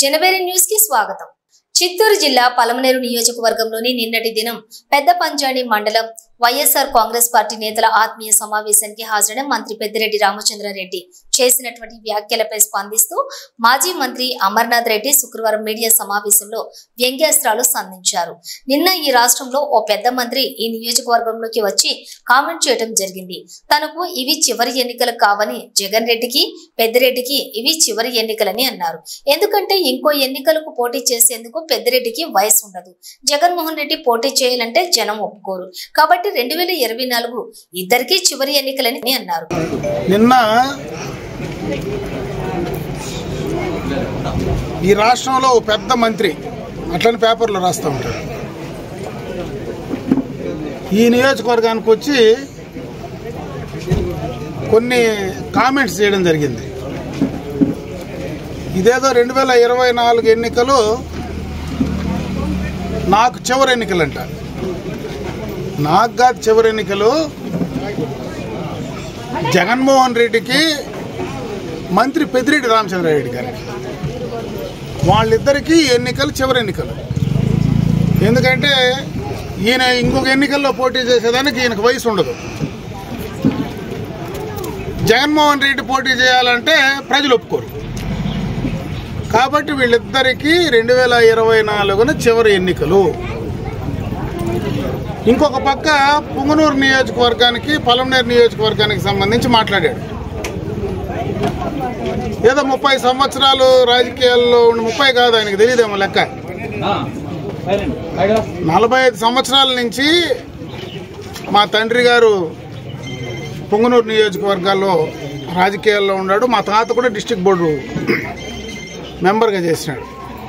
జనబేరి news కి స్వాగతం। చిత్తూరు జిల్లా పలమనేరు నియోజకవర్గంలోని నిన్నటి దినం పెద్ద పంజాని మండలం వైఎస్ఆర్ కాంగ్రెస్ పార్టీ నేతల ఆత్మీయ సమావేశానికి హాజరైన మంత్రి పెద్దిరెడ్డి రామచంద్రారెడ్డి చేసినటువంటి వ్యాఖ్యలపై స్పందిస్తూ మాజీ మంత్రి అమర్నాథ్ రెడ్డి శుక్రవారం మీడియా సమావేశంలో వ్యంగ్యాస్త్రాలు సంధించారు। నిన్న ఈ రాష్ట్రంలో ఓ పెద్ద మంత్రి ఈ నియోజకవర్గంలోకి వచ్చి కామెంట్ చేయడం జరిగింది। తనకు ఇవి చివరి ఎన్నికలు కావని జగన్ రెడ్డికి పెద్దిరెడ్డికి ఇవి చివరి ఎన్నికలని అన్నారు। ఎందుకంటే ఇంకో ఎన్నికలకు పోటీ చేసేందుకు పెద్దిరెడ్డికి వయసు ఉండదు, జగన్మోహన్ రెడ్డి పోటీ చేయాలంటే జనం ఒప్పుకోరు కాబట్టి 2024 ఇద్దరికి చివరి ఎన్నికలని అన్నారు। నిన్న ఈ రాష్ట్రంలో పెద్ద మంత్రి అట్లని పేపర్లో రాస్తూ ఉంటారు, ఈ నియోజకవర్గానికి వచ్చి కొన్ని కామెంట్స్ చేయడం జరిగింది। ఇదేదో 2024 ఎన్నికలు నాకు చివరి ఎన్నికలంట। నాకు కాదు చివరి ఎన్నికలు, జగన్మోహన్ రెడ్డికి మంత్రి పెద్దిరెడ్డి రామచంద్రారెడ్డి గారికి వాళ్ళిద్దరికీ ఎన్నికలు చివరి ఎన్నికలు। ఎందుకంటే ఈయన ఇంకొక ఎన్నికల్లో పోటీ చేసేదానికి ఈయనకు వయసు ఉండదు, జగన్మోహన్ రెడ్డి పోటీ చేయాలంటే ప్రజలు ఒప్పుకోరు కాబట్టి వీళ్ళిద్దరికీ 2024 చివరి ఎన్నికలు। ఇంకొక పక్క పుంగనూరు నియోజకవర్గానికి పలమనేరు నియోజకవర్గానికి సంబంధించి మాట్లాడాడు। ఏదో 30 సంవత్సరాలు రాజకీయాల్లో 30 కాదు, ఆయనకు తెలియదేమో లెక్క, 45 సంవత్సరాల నుంచి మా తండ్రి గారు పుంగనూరు నియోజకవర్గాల్లో రాజకీయాల్లో ఉన్నాడు, మా తాత కూడా డిస్ట్రిక్ట్ బోర్డు మెంబర్గా చేసినాడు।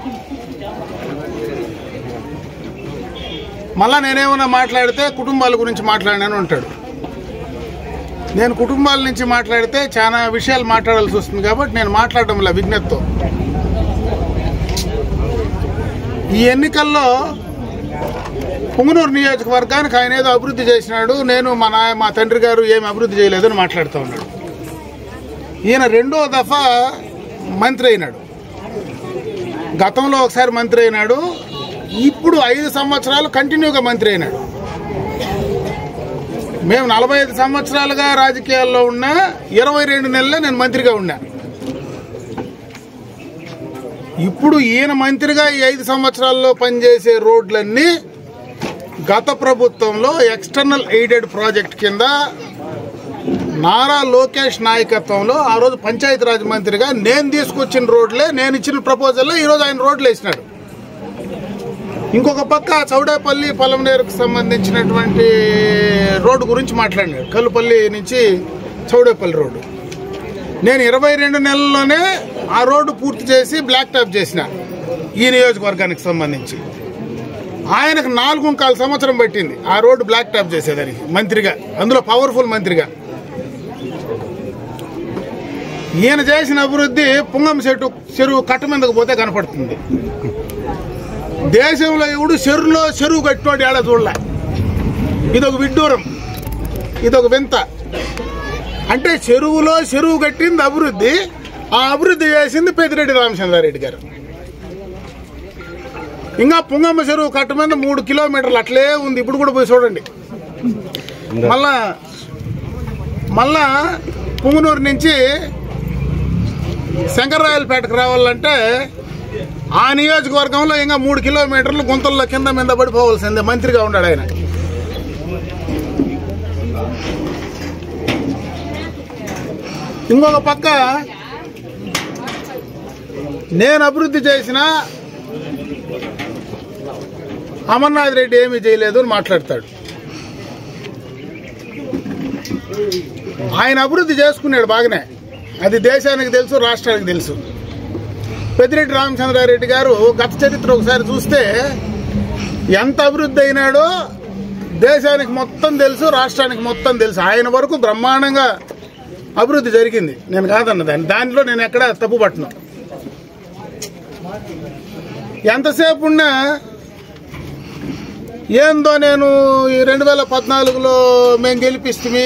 మళ్ళా నేనేమన్నా మాట్లాడితే కుటుంబాల గురించి మాట్లాడినాను అంటాడు। నేను కుటుంబాల నుంచి మాట్లాడితే చాలా విషయాలు మాట్లాడాల్సి వస్తుంది కాబట్టి నేను మాట్లాడడంలా విజ్ఞతతో। ఈ ఎన్నికల్లో పుంగనూరు నియోజకవర్గానికి ఆయన ఏదో అభివృద్ధి చేసినాడు, నేను మా తండ్రి గారు ఏమి అభివృద్ధి చేయలేదని మాట్లాడుతూ ఉన్నాడు। ఈయన రెండో దఫా మంత్రి అయినాడు, గతంలో ఒకసారి మంత్రి అయినాడు, ఇప్పుడు 5 సంవత్సరాలు కంటిన్యూగా మంత్రి అయినాడు। మేము 45 సంవత్సరాలుగా రాజకీయాల్లో ఉన్నా 22 నెలలే నేను మంత్రిగా ఉన్నా। ఇప్పుడు ఈయన మంత్రిగా ఈ 5 సంవత్సరాల్లో పనిచేసే రోడ్లన్నీ గత ప్రభుత్వంలో ఎక్స్టర్నల్ ఎయిడెడ్ ప్రాజెక్ట్ కింద నారా లోకేష్ నాయకత్వంలో ఆ రోజు పంచాయతీరాజ్ మంత్రిగా నేను తీసుకొచ్చిన రోడ్లే, నేను ఇచ్చిన ప్రపోజల్లో ఈరోజు ఆయన రోడ్లు వేసినాడు। ఇంకొక పక్క చౌడేపల్లి పలమనేరుకు సంబంధించినటువంటి రోడ్డు గురించి మాట్లాడినాడు, కల్లుపల్లి నుంచి చౌడేపల్లి రోడ్డు। నేను 22 నెలల్లోనే ఆ రోడ్డు పూర్తి చేసి బ్లాక్ టాప్ చేసిన ఈ నియోజకవర్గానికి సంబంధించి। ఆయనకు 4.25 సంవత్సరం పట్టింది ఆ రోడ్డు బ్లాక్ టాప్ చేసేదానికి మంత్రిగా, అందులో పవర్ఫుల్ మంత్రిగా। ఈయన చేసిన అభివృద్ధి పుంగం చెరువు కట్ట మీదకు పోతే కనపడుతుంది। దేశంలో ఎవడు చెరువు కట్టినోడు ఏడా చూడలే, ఇదొక విడ్డూరం, ఇదొక వింత। అంటే చెరువు కట్టింది అభివృద్ధి, ఆ అభివృద్ధి చేసింది పెద్దిరెడ్డి రామచంద్రారెడ్డి గారు। ఇంకా పుంగమ్మ చెరువు కట్ట మీద 3 కిలోమీటర్లు అట్లే ఉంది, ఇప్పుడు కూడా పోయి చూడండి। మళ్ళా పుంగనూరు నుంచి శంకర్రాయలపేటకు రావాలంటే ఆ నియోజకవర్గంలో ఇంకా 3 కిలోమీటర్లు గుంతల్లో కింద మీద పడిపోవాల్సిందే, మంత్రిగా ఉన్నాడు ఆయన। ఇంకొక పక్క నేను అభివృద్ధి చేసిన అమర్నాథ్ రెడ్డి ఏమీ చేయలేదు అని మాట్లాడతాడు। ఆయన అభివృద్ధి చేసుకున్నాడు బాగానే, అది దేశానికి తెలుసు, రాష్ట్రానికి తెలుసు। పెద్దిరెడ్డి రామచంద్రారెడ్డి గారు గత చరిత్ర ఒకసారి చూస్తే ఎంత అభివృద్ధి అయినాడో దేశానికి మొత్తం తెలుసు, రాష్ట్రానికి మొత్తం తెలుసు। ఆయన వరకు బ్రహ్మాండంగా అభివృద్ధి జరిగింది, నేను కాదన్న దానిలో నేను ఎక్కడ తప్పు పట్టను। ఎంతసేపు ఉన్నా ఏందో నేను ఈ 2014లో మేము గెలిపిస్తే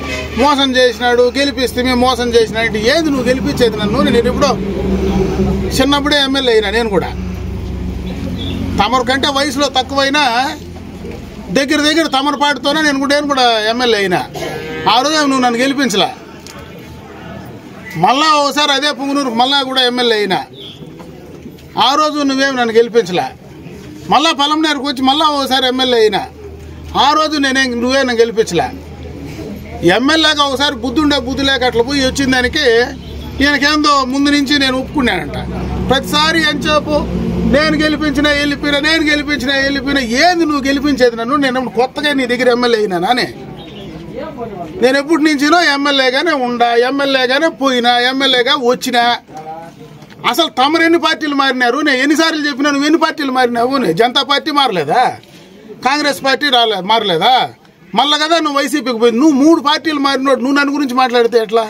మోసం చేసినాడు, గెలిపిస్తే మోసం చేసినాడు, ఏది నువ్వు గెలిపించేది నన్ను? నేను ఎప్పుడో చిన్నప్పుడే ఎమ్మెల్యే అయినా నేను కూడా. తమరు కంటే వయసులో తక్కువైనా దగ్గర తమరు పాటుతోనే నేను కూడా ఎమ్మెల్యే అయినా. ఆ రోజు నువ్వు నన్ను గెలిపించలే. మళ్ళా ఒకసారి అదే పుంగనూరుకు మళ్ళా కూడా ఎమ్మెల్యే అయినా. ఆ రోజు నువ్వేమి నన్ను గెలిపించలే. మళ్ళా పలమనేరుకు వచ్చి మళ్ళా ఒకసారి ఎమ్మెల్యే అయినా. ఆ రోజు నువ్వే నన్ను గెలిపించలే. ఎమ్మెల్యేగా ఒకసారి బుద్ధి లేక అట్లా పోయి వచ్చిన దానికి ఈయనకేందో ముందు నుంచి నేను ఒప్పుకున్నానంట. ప్రతిసారి ఎంతసేపు నేను గెలిపించినా వెళ్ళిపోయినా. ఏంది నువ్వు గెలిపించేది నన్ను? నేను కొత్తగా నీ దగ్గర ఎమ్మెల్యే అయినానే. నేను ఎప్పటి నుంచినో ఎమ్మెల్యేగానే ఉండా, ఎమ్మెల్యేగానే పోయినా, ఎమ్మెల్యేగా వచ్చినా. అసలు తమరు ఎన్ని పార్టీలు మారినారు? నేను ఎన్నిసార్లు చెప్పినా నువ్వు ఎన్ని పార్టీలు మారినావు? జనతా పార్టీ మారలేదా? కాంగ్రెస్ పార్టీ మారలేదా? మళ్ళా కదా నువ్వు వైసీపీకి పోయింది. నువ్వు 3 పార్టీలు మారినోడు నువ్వు నన్ను గురించి మాట్లాడితే ఎట్లా?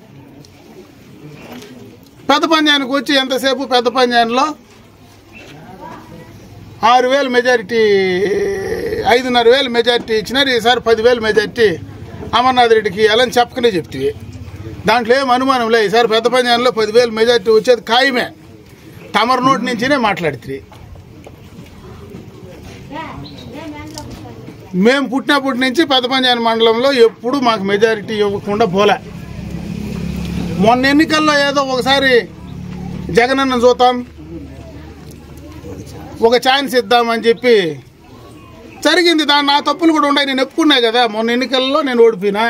పెద్ద పంజానికి వచ్చి ఎంతసేపు పెద్ద పంజాన్లో 6,000 మెజారిటీ, 5,500 మెజారిటీ ఇచ్చినారు. ఈసారి 10,000 మెజారిటీ అమర్నాథ్ రెడ్డికి అలా చెప్పకనే చెప్తివి. దాంట్లో ఏం అనుమానం లే. ఈసారి పెద్ద పంజాన్లో 10,000 మెజారిటీ వచ్చేది ఖాయమే. తమరు నోటి నుంచినే మాట్లాడితే. మేము పుట్టినప్పటి నుంచి పెద్ద పంజాన్ మండలంలో ఎప్పుడు మాకు మెజారిటీ ఇవ్వకుండా పోలే. మొన్న ఎన్నికల్లో ఏదో ఒకసారి జగనన్న చూద్దాం, ఒక ఛాన్స్ ఇద్దామని చెప్పి జరిగింది. దాని నా తప్పులు కూడా ఉన్నాయి. నేను ఒప్పుకున్నా కదా. మొన్న ఎన్నికల్లో నేను ఓడిపోయినా,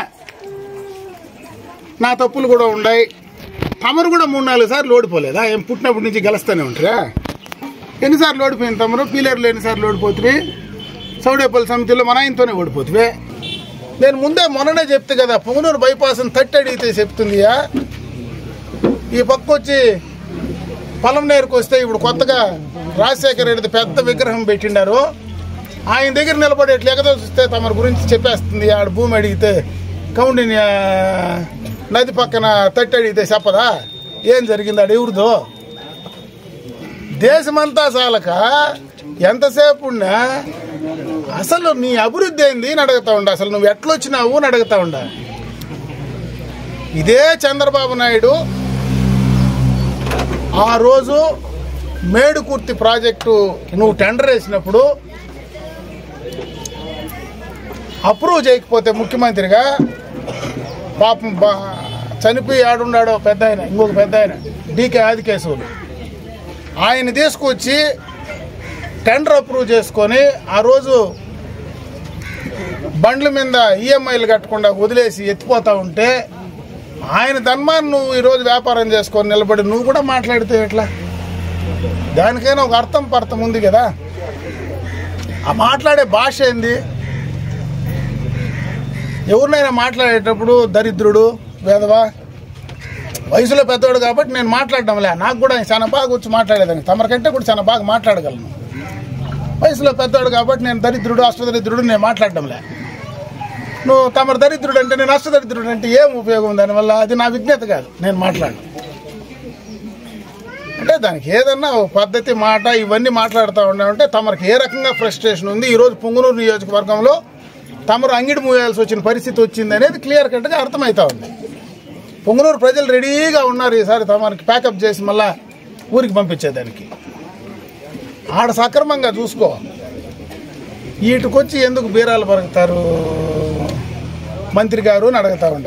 నా తప్పులు కూడా ఉన్నాయి. తమరు కూడా 3-4 సార్లు ఓడిపోలేదా? ఏం పుట్టినప్పటి నుంచి గెలుస్తూనే ఉంటారా? ఎన్నిసార్లు ఓడిపోయింది తమరు? పీలేరులో ఎన్నిసార్లు ఓడిపోతుంది? సౌడేపల్లి సమితిలో మన ఆయనతోనే ఓడిపోతుంది. నేను ముందే మొన్ననే చెప్తే కదా, పుంగనూరు బైపాస్ని తట్టి అడిగితే చెప్తుందియా. ఈ పక్క వచ్చి పలమనేరుకు వస్తే ఇప్పుడు కొత్తగా రాజశేఖర రెడ్డి పెద్ద విగ్రహం పెట్టిండారు. ఆయన దగ్గర నిలబడేట్లు ఎగదోస్తే తమరి గురించి చెప్పేస్తుంది. ఆడ భూమి అడిగితే కౌండిని నది పక్కన తట్టి అడిగితే చెప్పదా ఏం జరిగింది? ఆడ ఎవరిదో? దేశమంతా చాలక ఎంతసేపు ఉన్నా అసలు నీ అభివృద్ధి ఏంది అని అడుగుతా ఉండ. అసలు నువ్వు ఎట్లొచ్చినావు అని అడుగుతా ఉండ. ఇదే చంద్రబాబు నాయుడు ఆ రోజు మేడుకుర్తి ప్రాజెక్టు నువ్వు టెండర్ వేసినప్పుడు అప్రూవ్ చేయకపోతే ముఖ్యమంత్రిగా పాపం చనిపోయి ఆడున్నాడో పెద్ద ఆయన, ఇంకొక పెద్ద ఆయన డీకే ఆదికేశవులు, ఆయన తీసుకొచ్చి టెండర్ అప్రూవ్ చేసుకొని ఆ రోజు బండ్ల మీద ఈఎంఐలు కట్టకుండా వదిలేసి ఎత్తిపోతా ఉంటే ఆయన ధర్మాన్ని నువ్వు ఈరోజు వ్యాపారం చేసుకొని నిలబడి నువ్వు కూడా మాట్లాడితే ఎట్లా? దానికైనా ఒక అర్థం పర్థం ఉంది కదా. ఆ మాట్లాడే భాష ఏంది? ఎవరినైనా మాట్లాడేటప్పుడు దరిద్రుడు, వేదవా, వయసులో పెద్దవాడు కాబట్టి నేను మాట్లాడడంలే. నాకు కూడా చాలా బాగా వచ్చి మాట్లాడేదాన్ని. తమరికంటే కూడా చాలా బాగా మాట్లాడగలను. వయసులో పెద్దవాడు కాబట్టి నేను దరిద్రుడు, అష్టదరిద్రుడు నేను మాట్లాడడంలే. నువ్వు తమరు దరిద్రుడు అంటే నేను అష్టదరిద్రుడు అంటే ఏం ఉపయోగం? దానివల్ల అది నా విజ్ఞత కాదు. నేను మాట్లాడను అంటే దానికి ఏదన్నా ఒక పద్ధతి, మాట ఇవన్నీ మాట్లాడుతూ ఉండాలంటే తమరికి ఏ రకంగా ఫ్రస్ట్రేషన్ ఉంది. ఈరోజు పుంగనూరు నియోజకవర్గంలో తమరు అంగిడి మూయాల్సి వచ్చిన పరిస్థితి వచ్చింది అనేది క్లియర్ కట్గా అర్థమవుతా ఉంది. పుంగనూరు ప్రజలు రెడీగా ఉన్నారు ఈసారి తమరికి ప్యాకప్ చేసి మళ్ళా ఊరికి పంపించేదానికి. ఆడ సక్రమంగా చూసుకో. వీటికొచ్చి ఎందుకు బీరాలు పరుగుతారు మంత్రి గారు అని అడుగుతా ఉండ.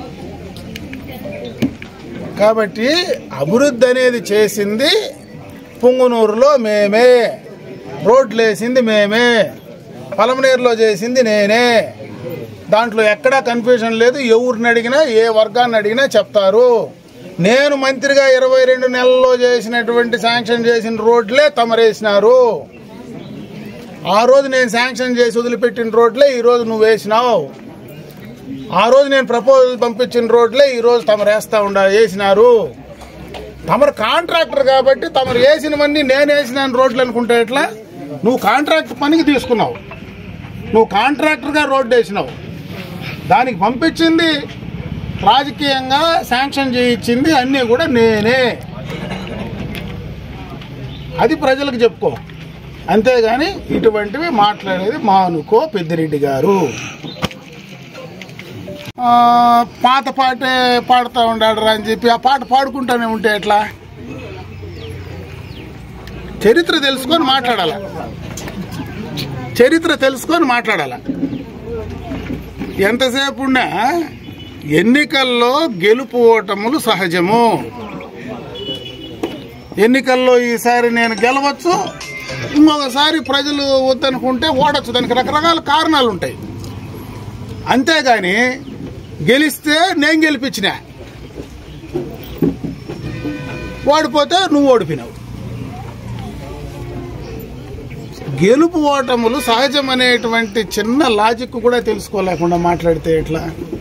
కాబట్టి అభివృద్ధి అనేది చేసింది పుంగనూరులో మేమే, రోడ్లు వేసింది మేమే, పలమనేరులో చేసింది నేనే. దాంట్లో ఎక్కడా కన్ఫ్యూజన్ లేదు. ఎవరిని అడిగినా ఏ వర్గాన్ని అడిగినా చెప్తారు. నేను మంత్రిగా 22 నెలల్లో చేసినటువంటి శాంక్షన్ చేసిన రోడ్లే తమరేసినారు. ఆ రోజు నేను శాంక్షన్ చేసి వదిలిపెట్టిన రోడ్లే ఈరోజు నువ్వు వేసినావు. ఆ రోజు నేను ప్రపోజల్ పంపించిన రోడ్లే ఈరోజు తమరు వేసినారు. తమరు కాంట్రాక్టర్ కాబట్టి తమరు వేసినవన్నీ నేను వేసిన రోడ్లు అనుకుంటే ఎట్లా? నువ్వు కాంట్రాక్ట్ పనికి తీసుకున్నావు, నువ్వు కాంట్రాక్టర్గా రోడ్డు వేసినావు. దానికి పంపించింది రాజకీయంగా శాంక్షన్ చేయించింది అన్నీ కూడా నేనే. అది ప్రజలకు చెప్పుకో. అంతేగాని ఇటువంటివి మాట్లాడేది మానుకో పెద్దిరెడ్డి గారు. పాత పాటే పాడుతూ ఉండాడు అని చెప్పి ఆ పాట పాడుకుంటానే ఉంటే ఎట్లా? చరిత్ర తెలుసుకొని మాట్లాడాల. ఎంతసేపు ఉన్నా ఎన్నికల్లో గెలుపు ఓటములు సహజము. ఎన్నికల్లో ఈసారి నేను గెలవచ్చు, ఇంకొకసారి ప్రజలు వద్దనుకుంటే ఓడచ్చు. దానికి రకరకాల కారణాలు ఉంటాయి. అంతేగాని గెలిస్తే నేను గెలిపించిన, ఓడిపోతే నువ్వు ఓడిపోయినావు. గెలుపు ఓటములు సహజం అనేటువంటి చిన్న లాజిక్ కూడా తెలుసుకోలేకుండా మాట్లాడితే ఎట్లా?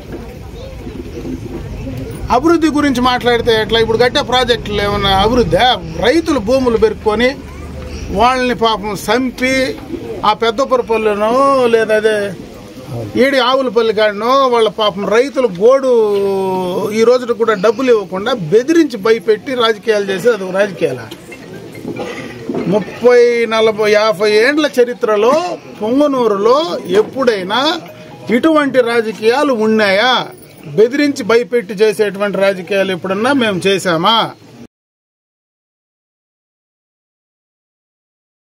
అభివృద్ధి గురించి మాట్లాడితే ఎట్లా? ఇప్పుడు కట్టే ప్రాజెక్టులు ఏమన్నా అభివృద్ధి? రైతులు భూములు పెరుక్కొని వాళ్ళని పాపం చంపి ఆ పెద్దపురపల్లినో లేదా అదే ఏడి ఆవులపల్లి కాడనో వాళ్ళ పాపం రైతులు గోడు ఈ రోజున కూడా డబ్బులు ఇవ్వకుండా బెదిరించి భయపెట్టి రాజకీయాలు చేసి అది రాజకీయాల 30, 40, 50 ఏండ్ల చరిత్రలో పొంగనూరులో ఎప్పుడైనా ఇటువంటి రాజకీయాలు ఉన్నాయా? బెదిరించి భయపెట్టి చేసేటువంటి రాజకీయాలు ఎప్పుడన్నా మేము చేశామా?